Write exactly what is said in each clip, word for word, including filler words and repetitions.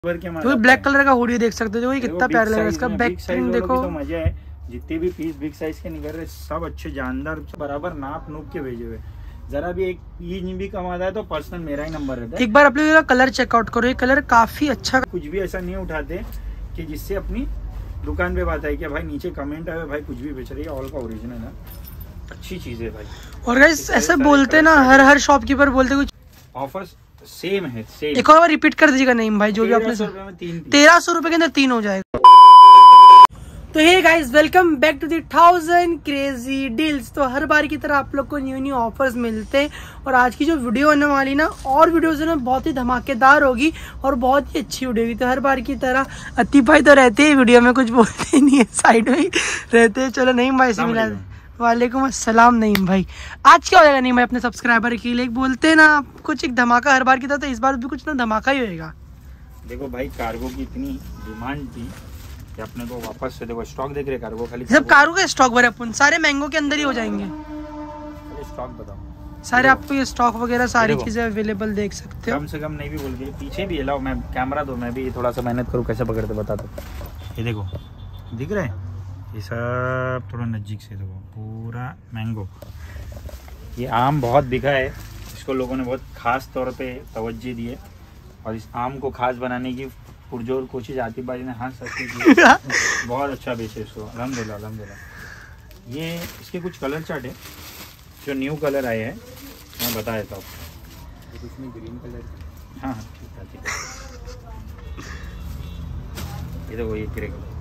तो black colour का hoodie देख सकते हो, ये कितना प्यारा लग रहा है। इसका बैक प्रिंट देखो, तो मजा है। जितने भी पीस बिग साइज के निकल रहे सब अच्छे जानदार बराबर नाप नूप के भेजे हुए। जरा भी एक पीस भी कम आता है तो पर्सनल मेरा ही नंबर रहता है। एक बार आप लोग कलर चेकआउट करो, ये कलर काफी अच्छा। कुछ भी ऐसा नहीं उठाते कि जिससे अपनी दुकान पे बात है कि भाई नीचे कमेंट आए भाई कुछ भी बेच रही है, ऑल का ओरिजिनल है, अच्छी चीज है भाई। और गाइस ऐसे बोलते ना, हर हर शॉपकीपर बोलते कुछ ऑफर्स सेम है सेम। एक और बार रिपीट कर दीजिएगा नहीं भाई, जो भी आपने तेरह सौ रुपए के अंदर तीन हो जाएगा। तो hey guys, welcome back to the thousand crazy deals. तो हर बार की तरह आप लोग को न्यू न्यू ऑफर्स मिलते हैं और आज की जो वीडियो होने वाली ना और वीडियोस ना बहुत ही धमाकेदार होगी और बहुत ही अच्छी वीडियो होगी। तो हर बार की तरह अतीब भाई तो रहते हैं वीडियो में, कुछ बोलते ही नहीं है, साइड में ही रहते हैं। चलो नईम भाई से मिला। वालेकुम अस्सलाम नईम भाई। आज क्या हो जाएगा नईम भाई अपने सब्सक्राइबर के लिए? बोलते हैं ना कुछ एक धमाका हर बार की तरह, तो इस बार भी कुछ ना धमाका ही होएगा। देखो भाई, कार्गो की इतनी डिमांड थी कि अपने को वापस से देखो स्टॉक देख रहे कार्गो, खाली सब कार्गो का स्टॉक भरे अपन सारे मैंगो के अंदर ही हो जाएंगे। स्टॉक बताओ सारे, आपको ये स्टॉक वगैरह सारी चीजें अवेलेबल देख सकते हो। कम से कम नहीं भी बोल के पीछे भी लाओ, मैं कैमरा दो, मैं भी थोड़ा सा मेहनत करूँ कैसे पकड़ते बता दो। ये देखो दिख रहा है, ये सब थोड़ा नज़दीक से देखो, पूरा मैंगो। ये आम बहुत बिका है, इसको लोगों ने बहुत खास तौर पे तवज्जो दी है और इस आम को खास बनाने की पुरजोर कोशिश आतिफ भाई ने हाथ सकती की। बहुत अच्छा बेचे इसको, अल्हम्दुलिल्लाह अल्हम्दुलिल्लाह। ये इसके कुछ कलर चार्ट है जो न्यू कलर आए हैं, मैं बता देता हूँ आपको। इसमें ग्रीन कलर, हाँ हाँ ठीक है ठीक है। ये देखो ये ग्रे कलर।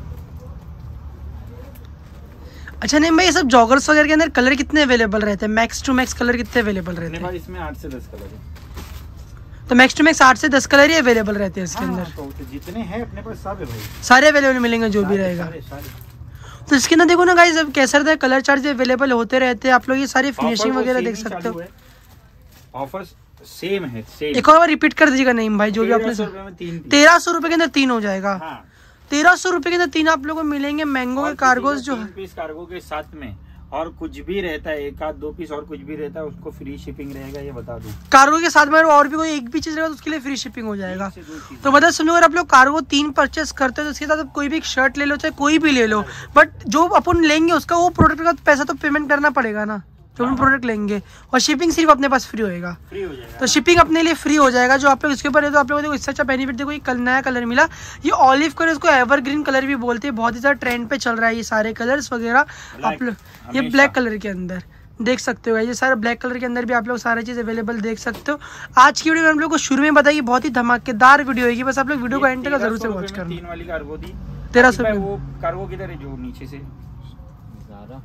अच्छा नहीं भाई, ये सब जॉगर्स वगैरह के अंदर कलर कितने अवेलेबल रहते हैं? मैक्स टू मैक्स कलर कितने अवेलेबल रहते हैं? इसमें आठ से दस कलर है, तो मैक्स टू मैक्स आठ से दस कलर ही अवेलेबल रहते हैं इसके अंदर। हाँ, तो जितने हैं अपने पास सब है भाई, सारे अवेलेबल मिलेंगे जो भी रहेगा। सारे, सारे। तो इसके अंदर देखो ना गाइस, अब कैसा रहता है, कलर चार्ट अवेलेबल होते रहते हैं। आप लोग ये सारी फिनिशिंग वगैरह देख सकते हो। ऑफर्स सेम है सेम। एक और बार रिपीट कर दीजिएगा नहीं भाई, जो भी आपने तेरह सौ रुपए के अंदर तीन हो जाएगा। तेरह सौ रुपए के अंदर तीन आप लोगों को मिलेंगे मैंगो के कार्गोस, जो पीस कार्गो के साथ में और कुछ भी रहता है, एक आध दो पीस और कुछ भी रहता है, उसको फ्री शिपिंग रहेगा, ये बता दूं। कार्गो के साथ में और भी कोई एक भी चीज रहेगा तो उसके लिए फ्री शिपिंग हो जाएगा। तो बता समझो, अगर आप लोग कार्गो तीन परचेस करते हो तो उसके साथ कोई भी एक शर्ट ले लो, चाहे कोई भी ले लो, बट जो अपन लेंगे उसका वो प्रोडक्ट का पैसा तो पेमेंट करना पड़ेगा ना, जो हम प्रोडक्ट लेंगे। और शिपिंग सिर्फ अपने पास फ्री होएगा, फ्री हो जाएगा। तो शिपिंग अपने लिए फ्री हो जाएगा। जो आप लोग इसके ऊपर है तो आप लोगों को इससे अच्छा बेनिफिट देखो, ये कल नया कलर मिला, ये ऑलिव कलर, इसको एवरग्रीन कलर भी बोलते हैं। बहुत ही ज्यादा ट्रेंड पे चल रहा है ये सारे कलर्स वगैरह। आप लोग ये ब्लैक कलर के अंदर देख सकते हो, ये सारे ब्लैक कलर के अंदर भी आप लोग सारी चीज अवेलेबल देख सकते हो। आज की वीडियो में हम लोग को शुरू में बताइए, बहुत ही धमाकेदार वीडियो होगी, बस आप लोग वीडियो को एंड तक जरूर से वॉच करना। तीन वाली कार्गो दी तेरह सौ वो कार्गो किधर है जो नीचे से सारा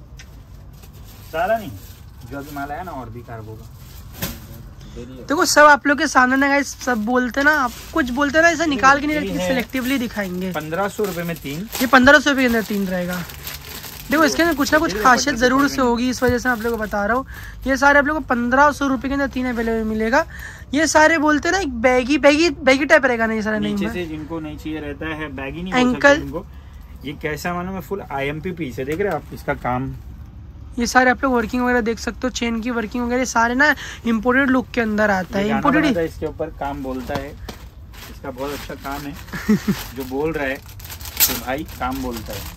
सारा नहीं, जो अभी माल आया ना और भी कार्गो का देखो सब आप लोग के सामने ना गाइस, सब बोलते ना, आप कुछ बोलते ना, ऐसा निकाल के नहीं, सिलेक्टिवली दिखाएंगे। पंद्रह सौ रुपए में तीन, ये पंद्रह सौ रुपए के अंदर तीन रहेगा। देखो इसके अंदर कुछ ना कुछ खासियत जरूर से होगी, इस वजह से आप लोगों को बता रहा हूँ। ये सारे आप लोगों को पंद्रह सौ रुपए के अंदर तीन अवेलेबल मिलेगा। ये सारे बोलते ना एक बैगी बैगी बैगी टाइप रहेगा ना, ये सारा नहीं नीचे से जिनको नहीं चाहिए रहता है, बैगी नहीं एंकल। ये कैसा मालूम है, full I M P piece है, देख रहे हैं आप इसका काम। ये सारे आप लोग वर्किंग वगैरह देख सकते हो, चेन की वर्किंग वगैरह सारे ना इम्पोर्टेड लुक के अंदर आता है। इम्पोर्टेड इसके ऊपर काम बोलता है, इसका बहुत अच्छा काम है। जो बोल रहा है तो भाई काम बोलता है।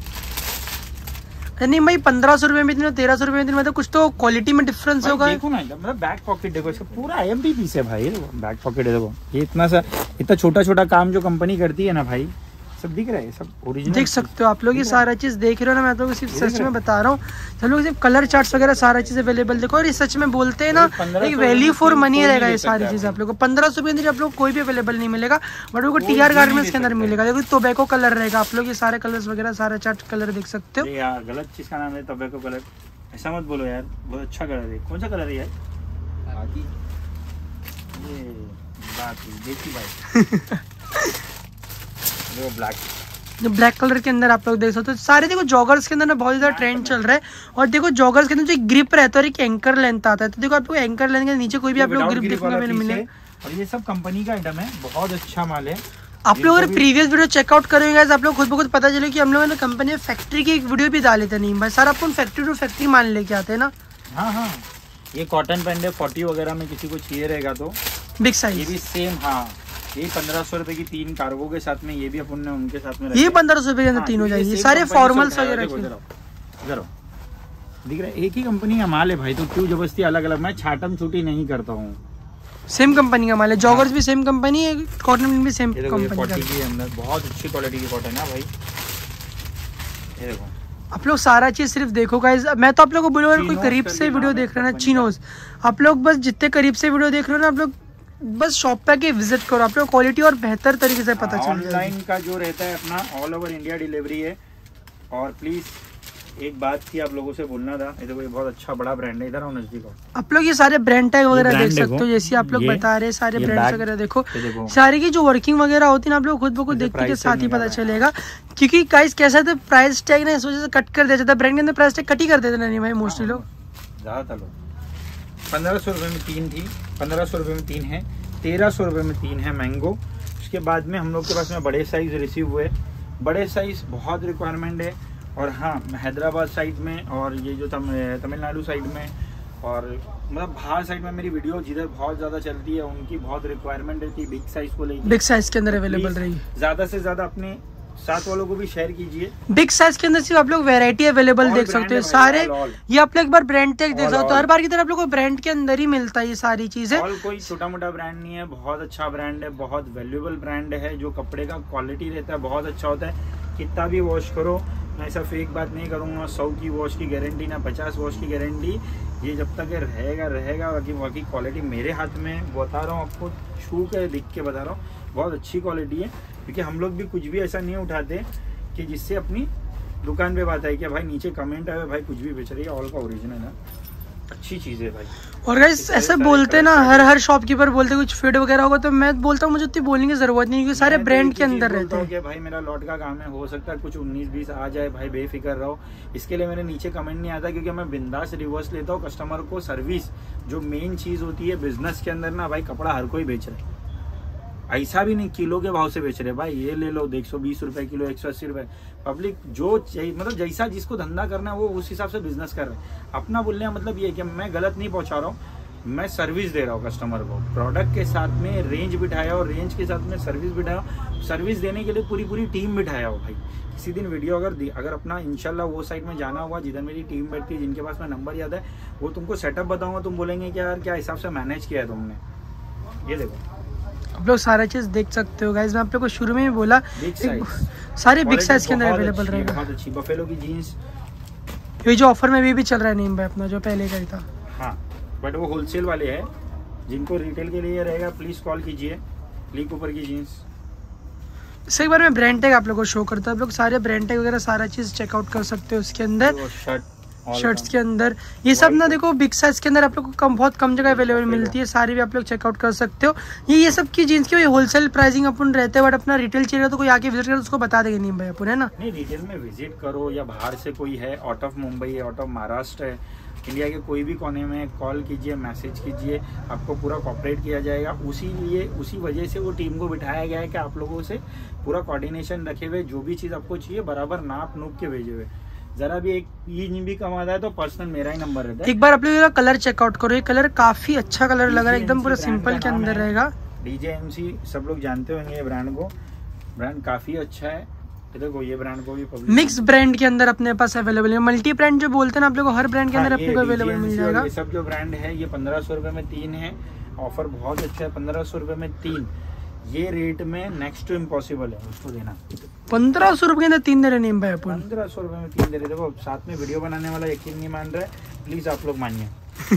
नहीं भाई, पंद्रह सौ रुपए में इतने, तेरह सौ रुपए में इतने, मतलब कुछ तो क्वालिटी में डिफरेंस होगा। देखो ना, मतलब बैक पॉकेट देखो, इसका पूरा आई एम पी पीस है भाई। बैक पॉकेट है देखो, ये इतना सा इतना छोटा छोटा काम जो कंपनी करती है ना भाई, सब दिख रहा है, सब ओरिजिनल देख सकते हो आप लोग। ये सारा चीज देख रहे हो ना, मैं तो सिर्फ सच में बता रहा हूँ। सब लोग सिर्फ कलर चार्ट्स वगैरह सारा चीज अवेलेबल देखो, और ये सच में बोलते हैं ना, एक वैल्यू फॉर मनी रहेगा। ये सारी चीज आप लोग को पंद्रह सौ के अंदर आप लोग कोई भी अवेलेबल नहीं मिलेगा, बट वो टी आर गारमेंट्स के अंदर मिलेगा। देखो टोबैको कलर रहेगा, आप लोग ये सारे कलर्स वगैरह सारा चार्ट कलर देख सकते हो। यार गलत चीज का नाम है टोबैको कलर, ऐसा मत बोलो यार, बहुत अच्छा कलर है। कौन सा कलर है यार? ये देखी भाई, वो ब्लैक, जो ब्लैक कलर के अंदर आप लोग देख सकते हो। सारे देखो जॉगर्स के अंदर ना बहुत ज्यादा ट्रेंड चल रहा है। और देखो जॉगर्स के अंदर जो ग्रिप रहता है और एक एंकर लेंथ आता है, तो देखो आप लोग एंकर लेंथ के नीचे कोई भी आप लोग ग्रिप देखने को मिले। और ये सब कंपनी का आइटम है, बहुत अच्छा माल है। आप लोग अगर प्रीवियस वीडियो चेकआउट करेंगे आप लोग खुद ब खुद पता चले कि हम लोगों ने कंपनी में फैक्ट्री की एक वीडियो भी डाले थे। नहीं भाई, सारा अपन फैक्ट्री टू फैक्ट्री मान लेके आते हैं ना। हाँ हाँ, ये कॉटन पैंट है, फोर्टी वगैरह में किसी को चाहिए रहेगा तो बिग साइज, ये भी सेम। हाँ, ये पंद्रह सौ रुपए की तीन कार्गो के साथ में, ये भी अपन ने उनके साथ में ये पंद्रह सौ रुपए के अंदर तीन हो जाएगी। सारे फॉर्मल्स वगैरह दिख रहा है, एक ही कंपनी का माल है भाई, तो क्यों जबरदस्ती अलग अलग। मैं छाटम छुटी नहीं करता हूँ, सेम कंपनी का माल है। जॉगर्स भी सेम कंपनी है, कॉटन भी सेम कंपनी का है। अंदर बहुत अच्छी क्वालिटी की कॉटन है भाई, ये देखो। आप लोग सारा चीज सिर्फ देखो गाइस। मैं तो आप लोगों को बोलूँगा, कोई करीब से वीडियो देख रहे हैं ना, चिनोज, आप लोग बस जितने करीब से वीडियो देख रहे हो ना, आप लोग बस शॉप पे आके विजिट करो, आप लोग क्वालिटी और बेहतर तरीके से पता चल जाएगा। ऑनलाइन का जो रहता है अपना ऑल ओवर इंडिया डिलीवरी है। और प्लीज एक बात थी आप लोगों से बोलना था, ये देखो ये बहुत अच्छा बड़ा ब्रांड है, इधर आओ नजदीक। आप लोग ये सारे ब्रांड टैग वगैरह देख सकते हो, जैसे आप लोग बता रहे हैं सारे ब्रांड्स वगैरह देखो, सारी की जो वर्किंग वगैरह होती है ना, आप लोग खुद ब खुद देखने के साथ ही पता चलेगा। क्योंकि गाइस कैसा था, प्राइस टैग ना इस वजह से कट कर दिया जाता है, ब्रांड के अंदर प्राइस टैग कट ही कर देते नहीं भाई मोस्टली लोग। ज्यादातर लोग पंद्रह सौ रुपए में तीन थी, पंद्रह सौ रुपए में तीन है, तेरह सौ रुपए में तीन है मैंगो। उसके बाद में हम लोग के पास में बड़े साइज रिसीव हुए, बड़े साइज बहुत रिक्वायरमेंट है। और हाँ, हैदराबाद साइड में और ये जो तमिलनाडु साइड में और मतलब बाहर साइड में मेरी वीडियो जिधर बहुत ज्यादा चलती है, उनकी बहुत रिक्वायरमेंट रहती है बिग साइज को लेकर। बिग साइज के अंदर अवेलेबल रहेगी, ज्यादा से ज्यादा अपने साथ वालों को भी शेयर कीजिए। बिग साइज के अंदर सिर्फ आप लोग वैरायटी अवेलेबल देख सकते हो सारे। ये आप लोग एक बार ब्रांड टैग देख सकते हो, हर बार की तरह आप लोग को ब्रांड के अंदर ही मिलता है ये सारी चीजें। और कोई छोटा मोटा ब्रांड नहीं है, बहुत अच्छा ब्रांड है, बहुत वैल्यूएबल ब्रांड है। जो कपड़े का क्वालिटी रहता है बहुत अच्छा होता है, कितना भी वॉश करो। मैं ऐसा फेक बात नहीं करूँगा, सौ की वॉश की गारंटी ना पचास वॉश की गारंटी, ये जब तक रहेगा रहेगा। बाकी बाकी क्वालिटी मेरे हाथ में बता रहा हूँ आपको, छू के दिख के बता रहा हूँ, बहुत अच्छी क्वालिटी है। क्योंकि हम लोग भी कुछ भी ऐसा नहीं उठाते कि जिससे अपनी दुकान पे बात आई कि भाई नीचे कमेंट आए भाई कुछ भी बेच रही है, ऑल का ओरिजिनल है, अच्छी चीज है भाई। और गाइस ऐसे बोलते ना, हर हर शॉपकीपर बोलते कुछ फीड वगैरह होगा, तो मैं बोलता हूँ मुझे उतनी बोलने की जरूरत नहीं, क्योंकि सारे ब्रांड के अंदर रहते हैं। भाई मेरा लॉट का काम है, हो सकता है कुछ उन्नीस बीस आ जाए भाई, बेफिक्र रहो। इसके लिए मेरे नीचे कमेंट नहीं आता, क्योंकि मैं बिंदास रिवर्स लेता हूँ। कस्टमर को सर्विस जो मेन चीज होती है बिजनेस के अंदर ना भाई, कपड़ा हर कोई बेच रहा है, ऐसा भी नहीं किलो के भाव से बेच रहे भाई। ये ले लो एक सौ बीस रुपए किलो, एक सौ अस्सी रुपए। पब्लिक जो मतलब जैसा जिसको धंधा करना है वो उस हिसाब से बिजनेस कर रहे हैं। अपना बोलने का मतलब ये है कि मैं गलत नहीं पहुंचा रहा हूँ, मैं सर्विस दे रहा हूँ कस्टमर को। प्रोडक्ट के साथ में रेंज बिठाया और रेंज के साथ में सर्विस बिठाया, सर्विस देने के लिए पूरी पूरी टीम बिठाया हो भाई। किसी दिन वीडियो अगर अगर अपना इंशाल्लाह वो साइड में जाना हुआ जिधर मेरी टीम बैठती है, जिनके पास में नंबर याद है, वो तुमको सेटअप बताऊंगा, तुम बोलेंगे कि यार क्या हिसाब से मैनेज किया है तुमने। ये देखो आप लोग सारा चीज देख सकते हो गाइस। मैं आप लोग को शुरू में ही बोला सारे बिग साइज के अंदर अवेलेबल रहेगा। बहुत अच्छी बफेलो की जीन्स, ये जो ऑफर में भी, भी चल रहा है नीम भाई अपना, जो पहले का ही था। हाँ बट वो होलसेल वाले हैं, जिनको रिटेल के लिए रहेगा प्लीज कॉल कीजिए। ली कूपर की जीन्स, इससे एक बार मैं ब्रांड टैग आप लोग को शो करता हूँ। आप लोग सारे ब्रांड टैग वगैरह सारा चीज चेकआउट कर सकते हो उसके अंदर। शर्ट शर्ट्स के अंदर ये सब ना देखो, बिग साइज के अंदर आप लोग को कम बहुत कम जगह अवेलेबल मिलती है, सारी भी आप लोग चेकआउट कर सकते हो। ये ये सब की जीन्स की होलसेल प्राइसिंग अपन रहते हैं, बट अपना रिटेल चाहिए तो कोई आके विजिट करे उसको बता देंगे नहीं भाई अपन, है ना। नहीं रिटेल में विजिट करो, या बाहर से कोई है, आउट ऑफ मुंबई है, आउट ऑफ महाराष्ट्र है, इंडिया के कोई भी कोने में, कॉल कीजिए, मैसेज कीजिए, आपको पूरा कॉपरेट किया जाएगा। उसी लिए उसी वजह से वो टीम को बिठाया गया है कि आप लोगों से पूरा कोऑर्डिनेशन रखे हुए, जो भी चीज़ आपको चाहिए बराबर नाप नूप के भेजे हुए। जरा भी एक इंच भी कम आता है तो पर्सनल मेरा ही नंबर रहता है। एक बार आप लोग कलर चेकआउट करो, ये कलर काफी अच्छा कलर लग रहा है, एकदम पूरा सिंपल के अंदर रहेगा। डीजे एमसी सब लोग जानते होंगे ये ब्रांड को, ब्रांड काफी अच्छा है। देखो ये ब्रांड को भी मिक्स ब्रांड के अंदर अपने पास अवेलेबल है। मल्टी ब्रांड जो बोलते हैं ना आप लोग को, हर ब्रांड के अंदर अपने को अवेलेबल मिल जाएगा। ये सब जो ब्रांड है ये पंद्रह सौ रुपए में तीन है, ऑफर बहुत अच्छा है, पंद्रह सौ रुपए में तीन। ये रेट में नेक्स्ट टू इम्पॉसिबल है उसको देना। पंद्रह सौ रुपए के अंदर तीन दे रहे नहीं भाई अपन, पंद्रह सौ रुपए में तीन दे रहे। देखो साथ में वीडियो बनाने वाला यकीन नहीं मान रहा है, प्लीज आप लोग मानिए।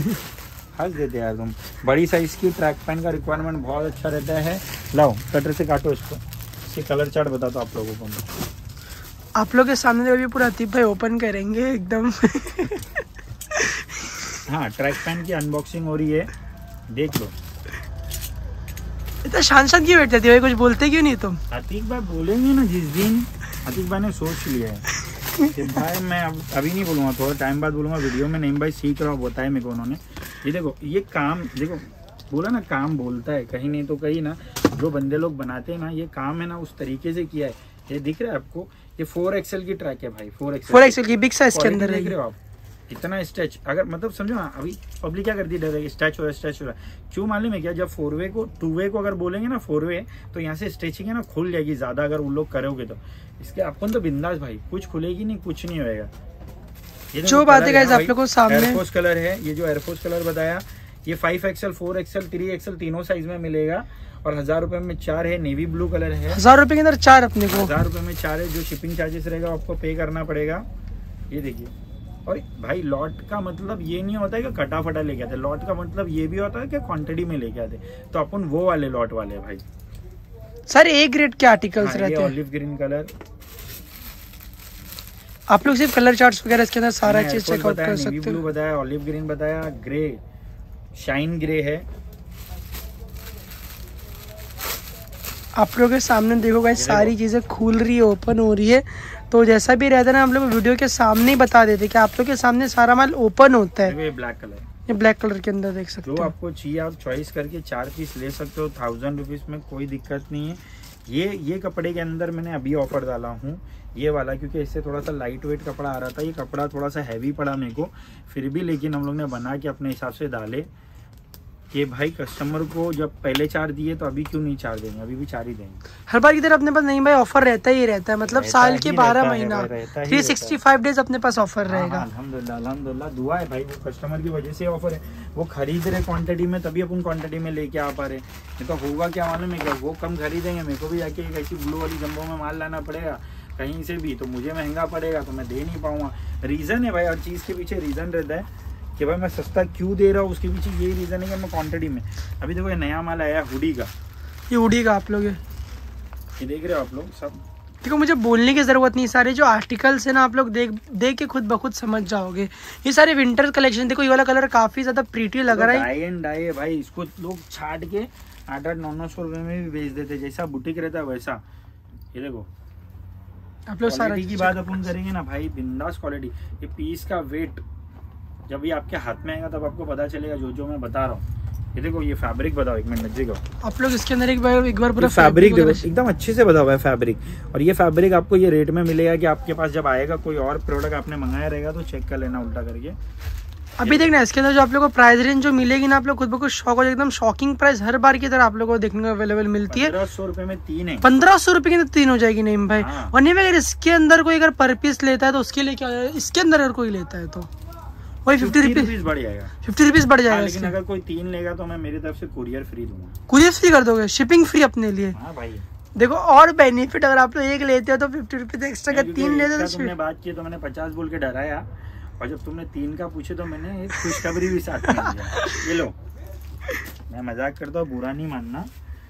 हंस देते यार तुम। बड़ी साइज की ट्रैक पैंट का रिक्वायरमेंट बहुत अच्छा रहता है। लाओ कटर से काटो इसको, इसके कलर चार्ट बताता हूँ आप लोगों को। आप लोग के सामने अभी पूरा अतीब भाई ओपन करेंगे एकदम। हाँ ट्रैक पैंट की अनबॉक्सिंग हो रही है, देख लो। इतना शान शान क्यों बैठते थे, कुछ बोलते क्यों नहीं तुम? अतीक भाई बोलेंगे ना जिस दिन, अतीक भाई ने सोच लिया है कि भाई मैं अब अभी नहीं बोलूँगा, थोड़ा टाइम बाद बोलूँगा वीडियो में। नहीं भाई सीख रहा हूँ, बताया मेरे को उन्होंने। ये देखो ये काम, देखो बोला ना काम बोलता है, कहीं नहीं तो कहीं ना। जो बंदे लोग बनाते हैं ना, ये काम है ना उस तरीके से किया है। ये दिख रहा है आपको, ये फोर एक्सएल की ट्रैक है भाई, फोर एक्सएल फोर एक्सएल की बिग साइज के अंदर देख रहे हो आप। इतना स्ट्रेच, अगर मतलब समझो ना, अभी पब्लिक क्या करती है, डर स्ट्रेच हो रहा है स्ट्रेच हो रहा है, क्यों मालूम है क्या, जब फोर वे को टू वे को अगर बोलेंगे ना फोर वे, तो यहाँ से स्ट्रेचिंग है ना खुल जाएगी ज्यादा, अगर उन लोग करोगे तो। इसके अपन तो बिंदास भाई, कुछ खुलेगी नहीं, कुछ नहीं होएगा। जो बात है गाइस आप लोगों को सामने एयरफोर्स कलर है, ये जो एयरफोर्स कलर बताया, ये five XL, four XL, three XL तीनों साइज में मिलेगा, और हजार रुपए में चार है। नेवी ब्लू कलर है, हजार रुपए के अंदर चार अपने को, हजार रुपए में चार है। जो शिपिंग चार्जेस रहेगा आपको पे करना पड़ेगा। ये देखिए, और भाई लॉट का मतलब ये नहीं होता है कि कटा फटा लेके आते, लॉट का मतलब ये भी होता है कि क्वांटिटी में लेके आते, तो अपन वो वाले लॉट वाले हैं भाई। सर ए ग्रेड के आर्टिकल्स हाँ, रहते हैं। ऑलिव ग्रीन कलर, आप लोग सिर्फ कलर चार्ट्स वगैरह इसके अंदर सारा चीज चेकआउट कर सकते हो। ब्लू बताया, ऑलिव ग्रीन बताया, ग्रे, शाइन ग्रे है। आप लोगों के सामने देखो गाइस सारी चीजें खुल रही है, ओपन हो रही है। तो जैसा भी रहता है ना, हम लोग वीडियो के सामने ही बता देते कि आप लोग के सामने सारा माल ओपन होता है। ये ब्लैक कलर, ये ब्लैक कलर के अंदर देख सकते हो। जो आपको चाहिए आप चॉइस करके चार पीस ले सकते हो, थाउजेंड रुपीज में, कोई दिक्कत नहीं है। ये ये कपड़े के अंदर मैंने अभी ऑफर डाला हूँ ये वाला, क्योंकि इससे थोड़ा सा लाइट वेट कपड़ा आ रहा था। ये कपड़ा थोड़ा सा हैवी पड़ा मेरे को, फिर भी लेकिन हम लोग ने बना के अपने हिसाब से डाले कि भाई कस्टमर को जब पहले चार दिए तो अभी क्यों नहीं चार देंगे, अभी भी चार ही देंगे। हर बार की तरह अपने पास नहीं भाई ऑफर रहता ही रहता है, मतलब साल के बारह महीना थ्री सिक्सटी फाइव डेज अपने पास ऑफर रहेगा। अल्हम्दुलिल्लाह अल्हम्दुलिल्लाह, दुआ है भाई, वो कस्टमर की वजह से ऑफर है, वो खरीद रहे क्वांटिटी में, तभी अपन क्वांटिटी में लेके आ पा रहे। नहीं तो होगा क्या मालूम है क्या, वो कम खरीदेंगे, मेरे को भी जाके एक ऐसी ब्लू वाली जंबो में माल लाना पड़ेगा कहीं से भी, तो मुझे महंगा पड़ेगा, तो मैं दे नहीं पाऊंगा। रीजन है भाई, हर चीज के पीछे रीजन रहता है कि भाई मैं सस्ता क्यों दे रहा हूँ, उसके पीछे यही रीजन है कि मैं क्वांटिटी में। अभी देखो ये नया माल आया हुडी का, ये हुडी का आप लोग ये देख रहे हो आप लोग सब। देखो मुझे बोलने की जरूरत नहीं, सारे जो आर्टिकल्स है ना आप लोग देख देख के खुद ब खुद समझ जाओगे। ये सारे विंटर कलेक्शन, देखो ये वाला कलर काफी ज्यादा प्रीटी लग रहा है। डाई एंड डाई है भाई, इसको लोग छाट के आठ आठ नौ नौ सौ रुपए में भी बेच देते, जैसा बुटीक रहता है वैसा। ये देखो आप लोग सारा की बात अपन करेंगे ना भाई, बिंदास क्वालिटी। ये पीस का वेट जब ये आपके हाथ में आएगा तब आपको पता चलेगा जो जो मैं बता रहा हूँ। ये देखो ये फैब्रिक बताओ, एक मिनट नजदीक आओ। आप लोग इसके अंदर एक बार एक बार पूरा फैब्रिक देखो, एकदम अच्छे से बता हुआ है फैब्रिक। और ये फैब्रिक आपको ये रेट में मिलेगा कि आपके पास जब आएगा कोई और प्रोडक्ट आपने मंगाया रहेगा तो चेक कर लेना उल्टा करके। अभी देखना इसके अंदर जो आप लोग को प्राइस रेंज जो मिलेगी ना, आप लोग खुद ब खुद शॉक हो जाए, एकदम शॉकिंग प्राइस हर बार की तरह आप लोगों को देखने को अवेलेबल मिलती है। पंद्रह सौ रुपए में तीन है, पंद्रह सौ रुपए के अंदर तीन हो जाएगी नहीं भाई। हाँ। और नहीं अगर इसके अंदर कोई अगर पर पीस लेता है तो उसके लिए क्या, इसके अंदर अगर कोई लेता है तो वही फिफ्टी रुपीज बढ़ जाएगा, फिफ्टी रुपीज बढ़ जाएगा। लेकिन अगर कोई तीन लेगा तो मैं मेरी तरफ से कुरियर फ्री दूंगा। कुरियर फ्री कर दोगे, शिपिंग फ्री अपने लिए। हाँ भाई देखो और बेनिफिट, अगर आप लोग एक लेते हो तो फिफ्टी रुपीज एक्स्ट्रा, अगर तीन लेते हो तो तुमने बात की तो मैंने पचास बोल के डराया, और जब तुमने तीन का पूछे तो मैंने एक खुशखबरी भी साथ में दिया। ये लो, मैं मजाक करता हूँ, बुरा नहीं मानना।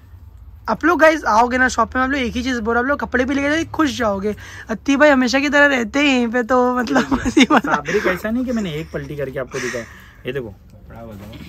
आप लोग गाइस आओगे ना शॉप में, आप लोग एक ही चीज बोल रहे, आप लोग कपड़े भी लेके जाओगे खुश जाओगे। अत्ती भाई हमेशा की तरह रहते हैं यहीं पे, तो मतलब फैब्रिक ऐसा नहीं कि मैंने एक पलटी करके आपको दिखाया। ये देखो कपड़ा बताओ,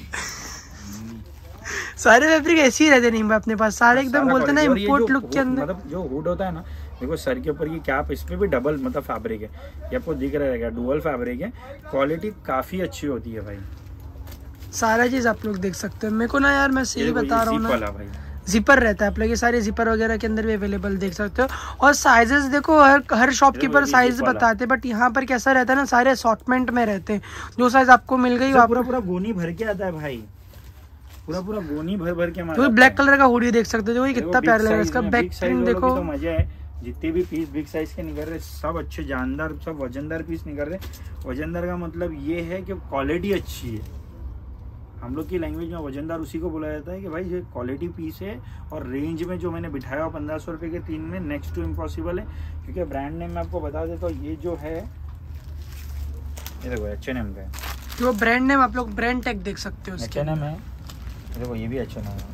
सारे फैब्रिक ऐसे ही रहते नहीं भाई अपने पास, सारे एकदम बोलते ना इम्पोर्ट लुक के अंदर। मतलब जो हुड होता है ना, देखो सर के ऊपर की कैप, इसमें भी डबल मतलब फैब्रिक है, ये आपको दिख रहा रहेगा, डुअल फैब्रिक है, क्वालिटी काफी अच्छी होती है भाई। सारा चीज आप लोग देख सकते हैं। मेरे को ना यार मैं सही बता रहा हूँ ना, जिपर रहता है आप लोग, ये सारे जिपर वगैरह के अंदर भी अवेलेबल देख सकते हो। और साइजेस देखो हर हर शॉपकीपर साइज बताते हैं, बट यहाँ पर कैसा रहता है ना, सारे असॉर्टमेंट में रहते हैं, जो साइज आपको मिल गई वो पूरा पूरा गोनी भर के आता है भाई, पूरा पूरा गोनी भर भर के। तो ब्लैक कलर का हुडी देख सकते हो, कितना प्यारा लग रहा है, इसका बैक प्रिंट देखो। तो मजा है, जितने भी पीस बिग साइज के निकल रहे सब अच्छे जानदार, सब वजनदार पीस निकल रहे। वजनदार का मतलब ये है कि क्वालिटी अच्छी है, हम लोग की लैंग्वेज में वजनदार उसी को बोला जाता है कि भाई ये क्वालिटी पीस है। और रेंज में जो मैंने बिठाया हुआ पंद्रह सौ रुपये के तीन में, नेक्स्ट टू इम्पॉसिबल है, क्योंकि ब्रांड नेम मैं आपको बता देता हूँ। ये जो है ये देखो एच एन एम का है, जो ब्रांड नेम आप लोग ब्रांड टैग देख सकते हो, एच एन एम है। देखो ये भी एच एन एम है,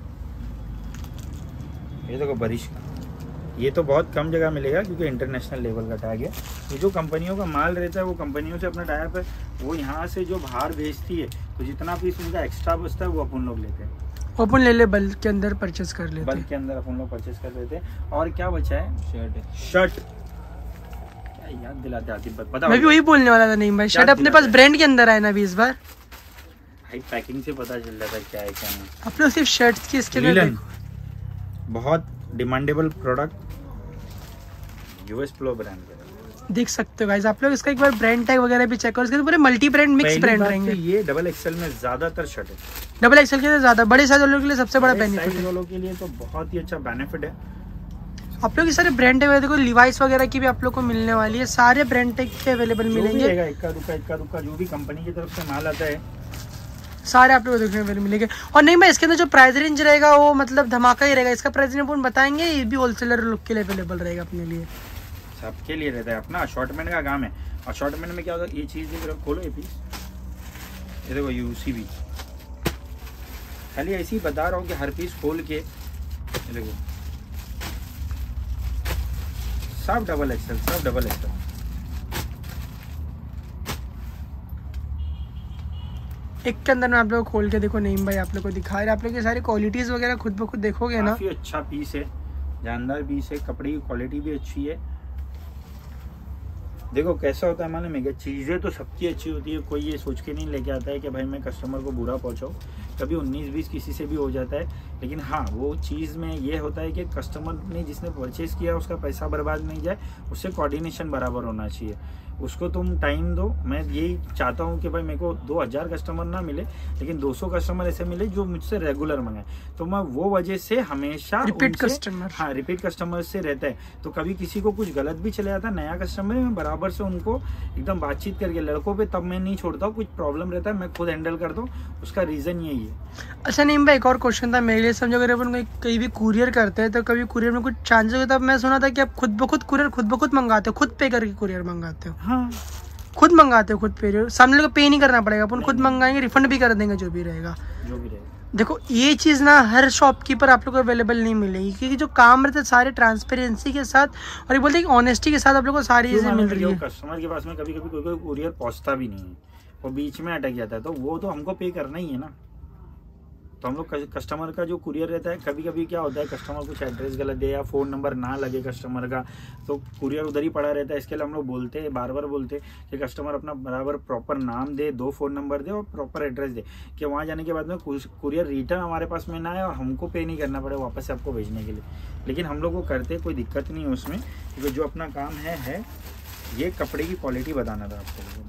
ये देखो बारिश का। ये तो बहुत कम जगह मिलेगा क्योंकि इंटरनेशनल लेवल का टैग है। ये जो कंपनियों का माल रहता है वो कंपनियों से अपना टाइप है, वो यहाँ से जो बाहर भेजती है, तो जितना पीस उनका एक्स्ट्रा बचता है वो अपन लोग लेते हैं, अपन ले ले बल्क के अंदर परचेस कर लेते हैं, बल्क के अंदर अपन लोग परचेस कर लेते हैं। और क्या बचा है, शर्ट शर्ट क्या याद दिलाते आती पता, मैं भी वही बोलने वाला था। नहीं भाई शर्ट अपने पास ब्रांड के अंदर आया ना अभी इस बार, भाई पैकिंग से पता चल जाता है क्या है क्या नहीं। आप लोग सिर्फ शर्ट्स की इसके अंदर बहुत demandable product, US polo brand का। देख सकते हो गाइस आप लोग, इसका एक बार ब्रांड टैग वगैरह भी चेक करो, इसके पूरे मल्टी ब्रांड मिक्स ब्रांड रहेंगे। ये डबल एक्सएल में ज्यादातर शर्ट है, डबल एक्सएल के लिए ज्यादा, बड़े साइज वालों के लिए सबसे बड़ा बेनिफिट है, वालों के लिए तो बहुत ही अच्छा बेनिफिट है। आप लोग ये सारे ब्रांड टैग देखो, लिवाइस वगैरह की भी आप लोग को मिलने वाली है, सारे ब्रांड टैग के अवेलेबल मिलेंगे। इक्का दुक्का इक्का दुक्का जो भी कंपनी की तरफ से माल आता है सारे आप लोग को देखने को मिलेंगे। और नहीं मैं इसके अंदर जो प्राइस रेंज रहेगा वो मतलब धमाका ही रहेगा, इसका प्राइस रेंज अपन बताएंगे, ये भी होलसेलर लोग के लिए अवेलेबल रहेगा अपने लिए, सबके लिए रहता है। अपना असॉर्टमेंट का काम है, असॉर्टमेंट में क्या होता है, ये चीज देखो, खोलो ये पीस, ये देखो यूसी भी, खाली ऐसे ही बता रहा हूँ कि हर पीस खोल के देखो, सब डबल एक्सएल, सब डबल एक्सएल। एक के अंदर में आप लोग खोल के देखो, नईम भाई आप लोग को दिखा रहे, आप लोग ये सारी क्वालिटीज वगैरह खुद ब खुद देखोगे ना, काफी अच्छा पीस है, जानदार पीस है, कपड़े की क्वालिटी भी अच्छी है। देखो कैसा होता है मालूम है क्या, चीजें तो सबकी अच्छी होती है, कोई ये सोच के नहीं लेके आता है कि भाई मैं कस्टमर को बुरा पहुंचाऊं, कभी उन्नीस बीस किसी से भी हो जाता है, लेकिन हाँ वो चीज़ में ये होता है कि कस्टमर ने जिसने परचेज किया उसका पैसा बर्बाद नहीं जाए, उससे कोऑर्डिनेशन बराबर होना चाहिए, उसको तुम टाइम दो। मैं यही चाहता हूँ कि भाई मेरे को दो हज़ार कस्टमर ना मिले, लेकिन दो सौ कस्टमर ऐसे मिले जो मुझसे रेगुलर मंगाए, तो मैं वो वजह से हमेशा रिपीट कस्टमर, हाँ रिपीट कस्टमर से रहता है। तो कभी किसी को कुछ गलत भी चले जाता है, नया कस्टमर मैं बराबर से उनको एकदम बातचीत करके, लड़कों पे तब मैं नहीं छोड़ता हूँ, कुछ प्रॉब्लम रहता है मैं खुद हैंडल करता हूँ, उसका रीजन यही है। अच्छा नहीं भाई एक और क्वेश्चन था मेरे लिए, समझो अगर अपन कहीं भी कुरियर करते हैं तो कभी कुरियर में कुछ चांसेस होता है, मैं सुना था कि आप खुद ब खुद कुरियर खुद ब खुद मंगाते हो, खुद पे करके कुरियर मंगाते हो? हाँ खुद मंगाते हो, खुद पे, सामने को पे नहीं करना पड़ेगा, अपन खुद मंगाएंगे, रिफंड भी कर देंगे जो भी रहेगा, जो भी रहेगा। देखो ये चीज ना हर शॉपकीपर आप लोग को अवेलेबल नहीं मिलेगी, क्योंकि जो काम रहते हैं सारे ट्रांसपेरेंसी के साथ और ये बोलते हैं ऑनेस्टी के साथ आप लोग को सारी चीजें मिल रही है। कस्टमर के पास में कभी कभी कोई कोई कुरियर पहुंचता भी नहीं है, वो बीच में अटक जाता है, तो वो तो हमको पे करना ही है ना। तो हम लोग कस्टमर का जो कुरियर रहता है, कभी कभी क्या होता है कस्टमर कुछ एड्रेस गलत दे या फ़ोन नंबर ना लगे कस्टमर का, तो कुरियर उधर ही पड़ा रहता है। इसके लिए हम लोग बोलते हैं, बार बार बोलते हैं कि कस्टमर अपना बराबर प्रॉपर नाम दे, दो फ़ोन नंबर दे और प्रॉपर एड्रेस दे, कि वहाँ जाने के बाद में कुरियर रिटर्न हमारे पास में ना आए और हमको पे नहीं करना पड़े वापस से आपको भेजने के लिए। लेकिन हम लोग वो करते, कोई दिक्कत नहीं है उसमें, क्योंकि जो अपना काम है है ये कपड़े की क्वालिटी बताना था आपको।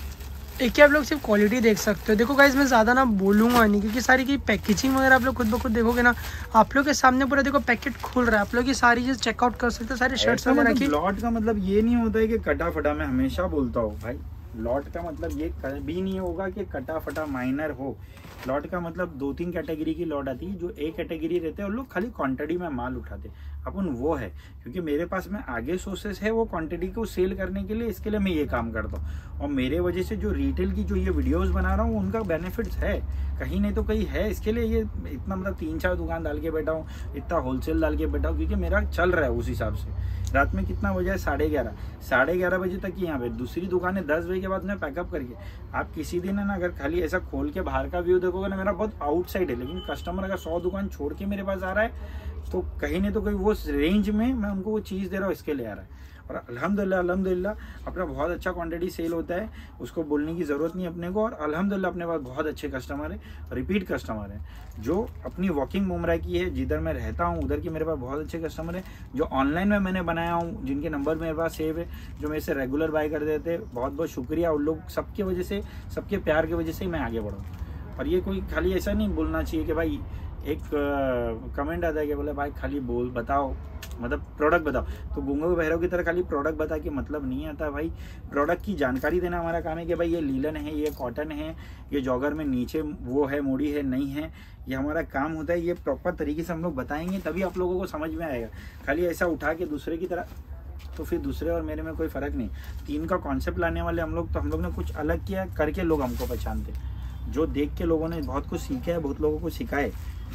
एक आप लोग सिर्फ क्वालिटी देख सकते हो। देखो गाइस मैं ज़्यादा ना बोलूँगा नहीं, क्योंकि सारी की पैकेजिंग वगैरह आप लोग खुद ब खुद देखोगे ना, आप लोग के सामने पूरा देखो पैकेट खुल रहा है, आप लोग ये सारी चीज़ चेकआउट कर सकते हो, सारी शर्ट्स वगैरह की। लॉट का मतलब ये नहीं होता है कि कटा फटा, मैं हमेशा बोलता हूँ भाई, लॉट का मतलब ये कभी नहीं होगा कि कटा फटा माइनर हो। लॉट का मतलब दो तीन कैटेगरी की लॉट आती है, जो एक कैटेगरी रहते हैं और लोग खाली क्वांटिटी में माल उठाते, अपन वो है, क्योंकि मेरे पास में आगे सोर्सेस है वो क्वांटिटी को सेल करने के लिए, इसके लिए मैं ये काम करता हूँ। और मेरे वजह से जो रिटेल की जो ये वीडियोस बना रहा हूँ उनका बेनिफिट्स है, कहीं नहीं तो कहीं है, इसके लिए ये इतना मतलब तीन चार दुकान डाल के बैठा हूँ, इतना होलसेल डाल के बैठा हूँ, क्योंकि मेरा चल रहा है उस हिसाब से। रात में कितना बजे है, साढ़े ग्यारह साढ़े ग्यारह बजे तक यहाँ पे, दूसरी दुकान है दस बजे के बाद में पैकअप करके। आप किसी दिन है ना अगर खाली ऐसा खोल के बाहर का व्यू देखोगे ना, मेरा बहुत आउटसाइड है, लेकिन कस्टमर अगर सौ दुकान छोड़ के मेरे पास आ रहा है तो कहीं नहीं तो कहीं वो रेंज में मैं उनको वो चीज़ दे रहा हूँ, इसके लिए आ रहा है। और अल्हम्दुलिल्लाह अल्हम्दुलिल्लाह अपना बहुत अच्छा क्वांटिटी सेल होता है, उसको बोलने की ज़रूरत नहीं अपने को। और अल्हम्दुलिल्लाह अपने पास बहुत अच्छे कस्टमर है, रिपीट कस्टमर है, जो अपनी वॉकिंग मुमरा की है, जिधर मैं रहता हूँ उधर की मेरे पास बहुत अच्छे कस्टमर है, जो ऑनलाइन में मैंने बनाया हूँ, जिनके नंबर मेरे पास सेव है, जो मेरे से रेगुलर बाय कर देते हैं, बहुत बहुत शुक्रिया। उन लोग सबके वजह से, सबके प्यार की वजह से ही मैं आगे बढ़ूँ। और ये कोई खाली ऐसा नहीं बोलना चाहिए कि भाई एक कमेंट आता है कि बोले भाई खाली बोल बताओ, मतलब प्रोडक्ट बताओ, तो गूंगे बहरों की तरह खाली प्रोडक्ट बता के मतलब नहीं आता भाई। प्रोडक्ट की जानकारी देना हमारा काम है कि भाई ये लीलन है, ये कॉटन है, ये जॉगर में नीचे वो है, मोड़ी है, नहीं है, ये हमारा काम होता है। ये प्रॉपर तरीके से हम लोग बताएंगे तभी आप लोगों को समझ में आएगा। खाली ऐसा उठा के दूसरे की तरह, तो फिर दूसरे और मेरे में कोई फ़र्क नहीं। तीन का कॉन्सेप्ट लाने वाले हम लोग, तो हम लोग ने कुछ अलग किया करके लोग हमको पहचानते, जो देख के लोगों ने बहुत कुछ सीखा है, बहुत लोगों को सिखाए।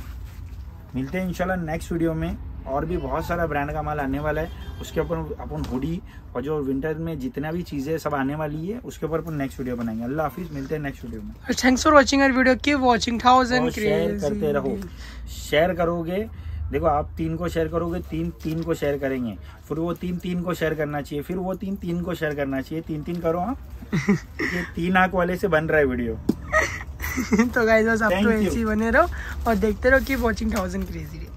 मिलते हैं इंशाल्लाह नेक्स्ट वीडियो में, और भी बहुत सारा ब्रांड का माल आने वाला है, उसके ऊपर अपन हुडी और जो विंटर में जितना भी चीज़ें सब आने वाली है उसके ऊपर अपन नेक्स्ट वीडियो बनाएंगे। अल्लाह हाफिज़, मिलते हैं नेक्स्ट वीडियो में। Thanks for watching our video, keep watching thousand share करते रहो, शेयर करोगे, देखो आप तीन को शेयर करोगे, तीन तीन को शेयर करेंगे, फिर वो तीन तीन को शेयर करना चाहिए, फिर वो तीन तीन को शेयर करना चाहिए, तीन तीन करो आप। ये तीन आंख वाले से बन रहा है वीडियो। तो गाइस बस आप तो ऐसे ही बने रहो और देखते रहो, कीप वाचिंग थाउजेंड क्रेजी।